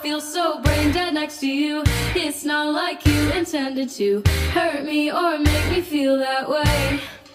feel so brain dead next to you. It's not like you intended to hurt me or make me feel that way.